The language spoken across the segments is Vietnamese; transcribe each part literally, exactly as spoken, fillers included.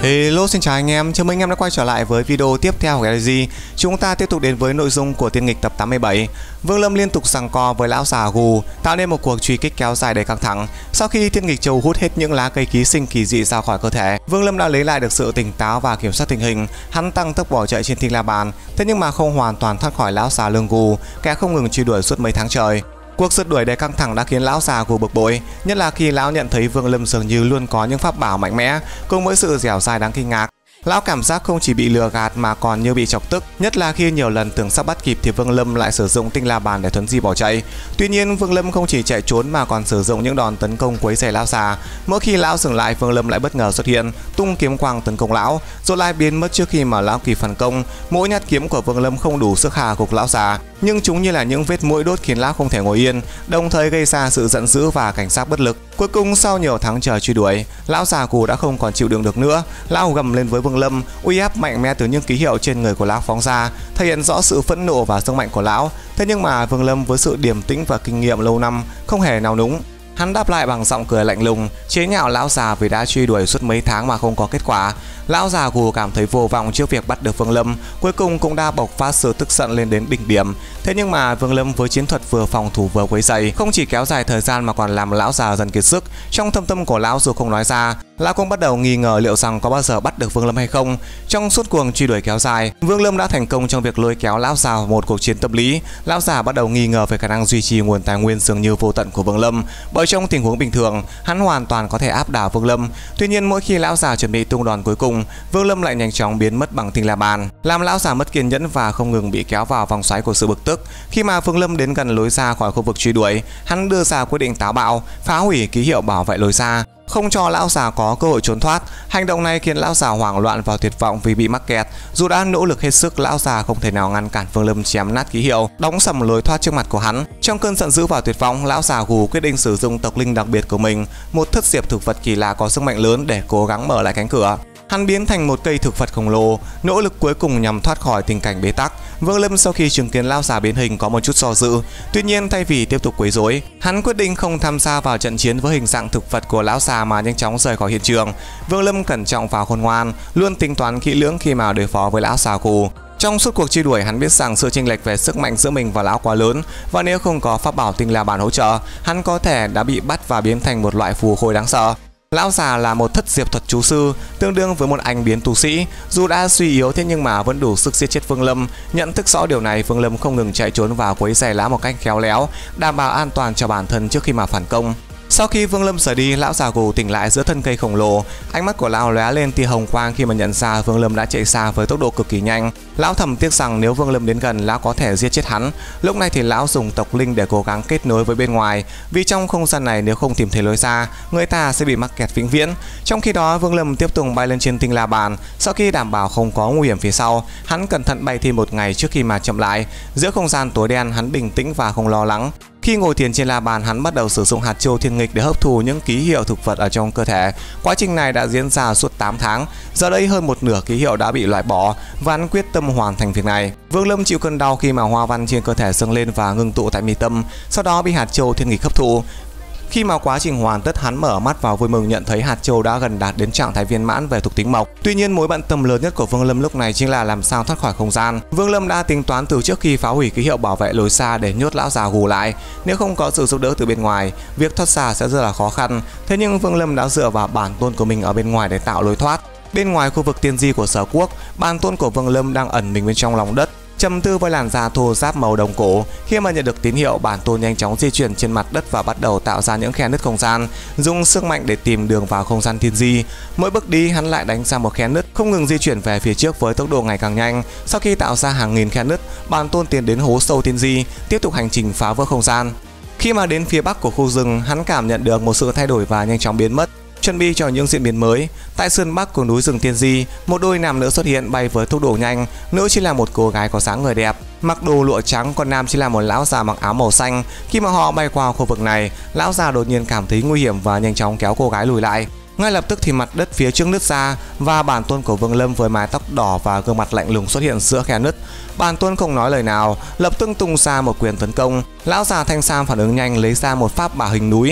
Hello, xin chào anh em, chào mừng anh em đã quay trở lại với video tiếp theo của Galaxy. Chúng ta tiếp tục đến với nội dung của Tiên nghịch tập tám mươi bảy. Vương Lâm liên tục giằng co với lão già gù, tạo nên một cuộc truy kích kéo dài đầy căng thẳng. Sau khi Tiên nghịch châu hút hết những lá cây ký sinh kỳ dị ra khỏi cơ thể, Vương Lâm đã lấy lại được sự tỉnh táo và kiểm soát tình hình. Hắn tăng tốc bỏ chạy trên Tinh La Bàn, thế nhưng mà không hoàn toàn thoát khỏi lão già lưng gù, kẻ không ngừng truy đuổi suốt mấy tháng trời. Cuộc rượt đuổi đầy căng thẳng đã khiến lão già gù bực bội, nhất là khi lão nhận thấy Vương Lâm dường như luôn có những pháp bảo mạnh mẽ cùng với sự dẻo dai đáng kinh ngạc. Lão cảm giác không chỉ bị lừa gạt mà còn như bị chọc tức, nhất là khi nhiều lần tưởng sắp bắt kịp thì Vương Lâm lại sử dụng Tinh La Bàn để thuấn di bỏ chạy. Tuy nhiên Vương Lâm không chỉ chạy trốn mà còn sử dụng những đòn tấn công quấy rầy lão già. Mỗi khi lão dừng lại, Vương Lâm lại bất ngờ xuất hiện, tung kiếm quang tấn công lão, rồi lại biến mất trước khi mà lão kịp phản công. Mỗi nhát kiếm của Vương Lâm không đủ sức hạ gục lão già, nhưng chúng như là những vết mũi đốt khiến lão không thể ngồi yên, đồng thời gây ra sự giận dữ và cảnh giác bất lực. Cuối cùng sau nhiều tháng trời truy đuổi, lão già gù đã không còn chịu đựng được nữa. Lão gầm lên với Vương Lâm, uy áp mạnh mẽ từ những ký hiệu trên người của lão phóng ra, thể hiện rõ sự phẫn nộ và sức mạnh của lão. Thế nhưng mà Vương Lâm với sự điềm tĩnh và kinh nghiệm lâu năm không hề nao núng. Hắn đáp lại bằng giọng cười lạnh lùng, chế nhạo lão già vì đã truy đuổi suốt mấy tháng mà không có kết quả. Lão già gù cảm thấy vô vọng trước việc bắt được Vương Lâm, cuối cùng cũng đã bộc phát sự tức giận lên đến đỉnh điểm. Thế nhưng mà Vương Lâm với chiến thuật vừa phòng thủ vừa quấy rầy, không chỉ kéo dài thời gian mà còn làm lão già dần kiệt sức. Trong thâm tâm của lão dù không nói ra, lão cũng bắt đầu nghi ngờ liệu rằng có bao giờ bắt được Vương Lâm hay không. Trong suốt cuộc truy đuổi kéo dài, Vương Lâm đã thành công trong việc lôi kéo lão già vào một cuộc chiến tâm lý. Lão già bắt đầu nghi ngờ về khả năng duy trì nguồn tài nguyên dường như vô tận của Vương Lâm, bởi trong tình huống bình thường, hắn hoàn toàn có thể áp đảo Vương Lâm. Tuy nhiên mỗi khi lão già chuẩn bị tung đòn cuối cùng, Vương Lâm lại nhanh chóng biến mất bằng Tinh La Bàn, làm lão già mất kiên nhẫn và không ngừng bị kéo vào vòng xoáy của sự bực tức. Khi mà Vương Lâm đến gần lối ra khỏi khu vực truy đuổi, hắn đưa ra quyết định táo bạo, phá hủy ký hiệu bảo vệ lối ra, không cho lão già có cơ hội trốn thoát. Hành động này khiến lão già hoảng loạn và tuyệt vọng vì bị mắc kẹt. Dù đã nỗ lực hết sức, lão già không thể nào ngăn cản Vương Lâm chém nát ký hiệu, đóng sầm lối thoát trước mặt của hắn. Trong cơn giận dữ và tuyệt vọng, lão già gù quyết định sử dụng tộc linh đặc biệt của mình, một thất diệp thực vật kỳ lạ có sức mạnh lớn, để cố gắng mở lại cánh cửa. Hắn biến thành một cây thực vật khổng lồ, nỗ lực cuối cùng nhằm thoát khỏi tình cảnh bế tắc. Vương Lâm sau khi chứng kiến lão già biến hình có một chút do dự, tuy nhiên thay vì tiếp tục quấy rối, hắn quyết định không tham gia vào trận chiến với hình dạng thực vật của lão già mà nhanh chóng rời khỏi hiện trường. Vương Lâm cẩn trọng và khôn ngoan, luôn tính toán kỹ lưỡng khi mà đối phó với lão già gù. Trong suốt cuộc truy đuổi, hắn biết rằng sự chênh lệch về sức mạnh giữa mình và lão quá lớn, và nếu không có pháp bảo Tinh La Bàn hỗ trợ, hắn có thể đã bị bắt và biến thành một loại phù khôi đáng sợ. Lão già là một thất diệp thuật chú sư, tương đương với một anh biến tu sĩ. Dù đã suy yếu thế nhưng mà vẫn đủ sức giết chết Vương Lâm. Nhận thức rõ điều này, Vương Lâm không ngừng chạy trốn và quấy rầy lão một cách khéo léo, đảm bảo an toàn cho bản thân trước khi mà phản công. Sau khi Vương Lâm rời đi, lão già gù tỉnh lại giữa thân cây khổng lồ. Ánh mắt của lão lóe lên tia hồng quang khi mà nhận ra Vương Lâm đã chạy xa với tốc độ cực kỳ nhanh. Lão thầm tiếc rằng nếu Vương Lâm đến gần, lão có thể giết chết hắn. Lúc này thì lão dùng tộc linh để cố gắng kết nối với bên ngoài, vì trong không gian này nếu không tìm thấy lối ra, người ta sẽ bị mắc kẹt vĩnh viễn. Trong khi đó, Vương Lâm tiếp tục bay lên trên Tinh La Bàn. Sau khi đảm bảo không có nguy hiểm phía sau, hắn cẩn thận bay thêm một ngày trước khi mà chậm lại. Giữa không gian tối đen, hắn bình tĩnh và không lo lắng. Khi ngồi thiền trên La Bàn, hắn bắt đầu sử dụng hạt châu thiên nghịch để hấp thụ những ký hiệu thực vật ở trong cơ thể. Quá trình này đã diễn ra suốt tám tháng. Giờ đây hơn một nửa ký hiệu đã bị loại bỏ và hắn quyết tâm hoàn thành việc này. Vương Lâm chịu cơn đau khi mà hoa văn trên cơ thể dâng lên và ngưng tụ tại mi tâm, sau đó bị hạt châu thiên nghịch hấp thụ. Khi mà quá trình hoàn tất, hắn mở mắt vào vui mừng nhận thấy hạt châu đã gần đạt đến trạng thái viên mãn về thuộc tính mộc. Tuy nhiên mối bận tâm lớn nhất của Vương Lâm lúc này chính là làm sao thoát khỏi không gian. Vương Lâm đã tính toán từ trước khi phá hủy ký hiệu bảo vệ lối xa để nhốt lão già gù lại. Nếu không có sự giúp đỡ từ bên ngoài, việc thoát ra sẽ rất là khó khăn. Thế nhưng Vương Lâm đã dựa vào bản tôn của mình ở bên ngoài để tạo lối thoát. Bên ngoài khu vực tiên di của Sở Quốc, bản tôn của Vương Lâm đang ẩn mình bên trong lòng đất, trầm tư với làn da thô ráp màu đồng cổ. Khi mà nhận được tín hiệu, bản tôn nhanh chóng di chuyển trên mặt đất và bắt đầu tạo ra những khe nứt không gian, dùng sức mạnh để tìm đường vào không gian thiên di. Mỗi bước đi, hắn lại đánh ra một khe nứt, không ngừng di chuyển về phía trước với tốc độ ngày càng nhanh. Sau khi tạo ra hàng nghìn khe nứt, bản tôn tiến đến hố sâu thiên di, tiếp tục hành trình phá vỡ không gian. Khi mà đến phía bắc của khu rừng, hắn cảm nhận được một sự thay đổi và nhanh chóng biến mất, chuẩn bị cho những diễn biến mới. Tại sườn bắc của núi rừng Tiên Di, một đôi nam nữ xuất hiện bay với tốc độ nhanh. Nữ chỉ là một cô gái có dáng người đẹp, mặc đồ lụa trắng, còn nam chỉ là một lão già mặc áo màu xanh. Khi mà họ bay qua khu vực này, lão già đột nhiên cảm thấy nguy hiểm và nhanh chóng kéo cô gái lùi lại. Ngay lập tức thì mặt đất phía trước nứt ra và bản tôn của Vương Lâm với mái tóc đỏ và gương mặt lạnh lùng xuất hiện giữa khe nứt. Bản tôn không nói lời nào, lập tức tung ra một quyền tấn công. Lão già thanh sam phản ứng nhanh, lấy ra một pháp bảo hình núi.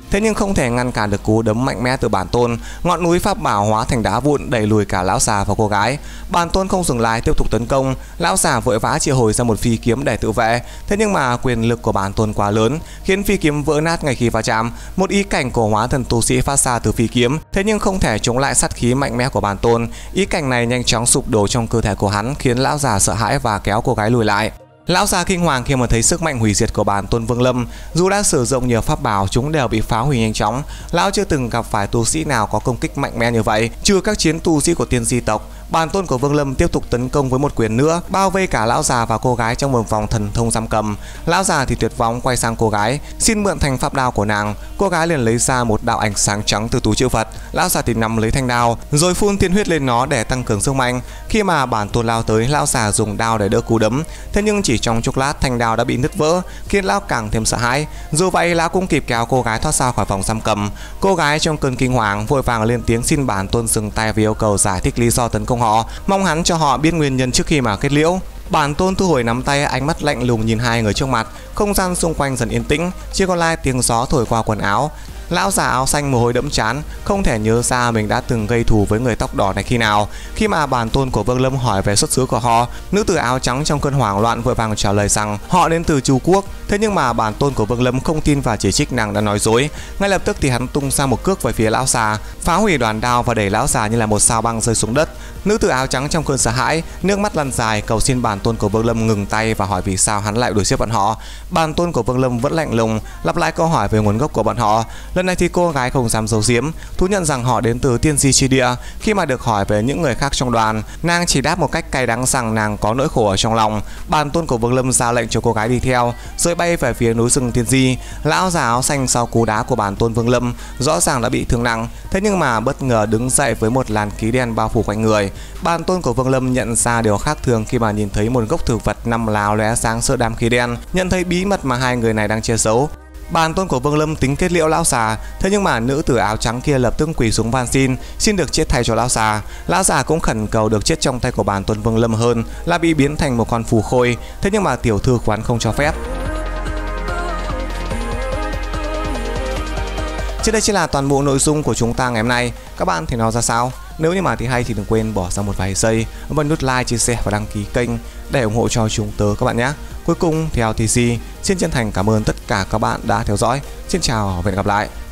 Thế nhưng không thể ngăn cản được cú đấm mạnh mẽ từ bản tôn. Ngọn núi pháp bảo hóa thành đá vụn đẩy lùi cả lão già và cô gái. Bản tôn không dừng lại, tiếp tục tấn công. Lão già vội vã triệu hồi ra một phi kiếm để tự vệ. Thế nhưng mà quyền lực của bản tôn quá lớn, khiến phi kiếm vỡ nát ngay khi va chạm. Một ý cảnh của hóa thần tu sĩ phát ra từ phi kiếm, thế nhưng không thể chống lại sát khí mạnh mẽ của bản tôn. Ý cảnh này nhanh chóng sụp đổ trong cơ thể của hắn, khiến lão già sợ hãi và kéo cô gái lùi lại. Lão già kinh hoàng khi mà thấy sức mạnh hủy diệt của bản tôn Vương Lâm. Dù đã sử dụng nhiều pháp bảo, chúng đều bị phá hủy nhanh chóng. Lão chưa từng gặp phải tu sĩ nào có công kích mạnh mẽ như vậy, trừ các chiến tu sĩ của tiên di tộc. Bản tôn của Vương Lâm tiếp tục tấn công với một quyền nữa, bao vây cả lão già và cô gái trong một vòng thần thông giam cầm. Lão già thì tuyệt vọng quay sang cô gái, xin mượn thanh pháp đao của nàng. Cô gái liền lấy ra một đạo ánh sáng trắng từ túi trữ vật. Lão già thì nắm lấy thanh đao, rồi phun tiên huyết lên nó để tăng cường sức mạnh. Khi mà bản tôn lao tới, lão già dùng đao để đỡ cú đấm. Thế nhưng chỉ trong chốc lát, thanh đao đã bị nứt vỡ, khiến lão càng thêm sợ hãi. Dù vậy, lão cũng kịp kéo cô gái thoát ra khỏi vòng giam cầm. Cô gái trong cơn kinh hoàng vội vàng lên tiếng xin bản tôn dừng tay và yêu cầu giải thích lý do tấn công họ, mong hắn cho họ biết nguyên nhân trước khi mà kết liễu. Bản tôn thu hồi nắm tay, ánh mắt lạnh lùng nhìn hai người trước mặt. Không gian xung quanh dần yên tĩnh, chỉ còn lại tiếng gió thổi qua quần áo. Lão già áo xanh mồ hôi đẫm trán, không thể nhớ ra mình đã từng gây thù với người tóc đỏ này khi nào. Khi mà bản tôn của Vương Lâm hỏi về xuất xứ của họ, nữ tử áo trắng trong cơn hoảng loạn vội vàng trả lời rằng họ đến từ Chu Quốc. Thế nhưng mà bản tôn của Vương Lâm không tin và chỉ trích nàng đã nói dối. Ngay lập tức thì hắn tung ra một cước về phía lão già, phá hủy đoàn đao và đẩy lão già như là một sao băng rơi xuống đất. Nữ tử áo trắng trong cơn sợ hãi, nước mắt lăn dài, cầu xin bản tôn của Vương Lâm ngừng tay và hỏi vì sao hắn lại đuổi giết bọn họ. Bản tôn của Vương Lâm vẫn lạnh lùng, lặp lại câu hỏi về nguồn gốc của bọn họ. Lần này thì cô gái không dám giấu giếm, thú nhận rằng họ đến từ tiên di chi địa. Khi mà được hỏi về những người khác trong đoàn, nàng chỉ đáp một cách cay đắng rằng nàng có nỗi khổ ở trong lòng. Bản tôn của Vương Lâm ra lệnh cho cô gái đi theo, rồi bay về phía núi rừng tiên di. Lão già áo xanh sau cú đá của bản tôn Vương Lâm rõ ràng đã bị thương nặng, thế nhưng mà bất ngờ đứng dậy với một làn khí đen bao phủ quanh người. Bản tôn của Vương Lâm nhận ra điều khác thường khi mà nhìn thấy một gốc thực vật nằm láo lóe sáng giữa đám khí đen, nhận thấy bí mật mà hai người này đang che giấu. Bản tôn của Vương Lâm tính kết liễu lão già, thế nhưng mà nữ tử áo trắng kia lập tức quỳ xuống van xin, xin được chết thay cho lão già. Lão già cũng khẩn cầu được chết trong tay của bản tôn Vương Lâm hơn là bị biến thành một con phù khôi, thế nhưng mà tiểu thư quán không cho phép. Trên đây chỉ là toàn bộ nội dung của chúng ta ngày hôm nay. Các bạn thấy nó ra sao? Nếu như mà thấy hay thì đừng quên bỏ ra một vài giây và nút like, chia sẻ và đăng ký kênh để ủng hộ cho chúng tớ các bạn nhé. Cuối cùng thì lờ tê xê xin chân thành cảm ơn tất cả các bạn đã theo dõi. Xin chào và hẹn gặp lại.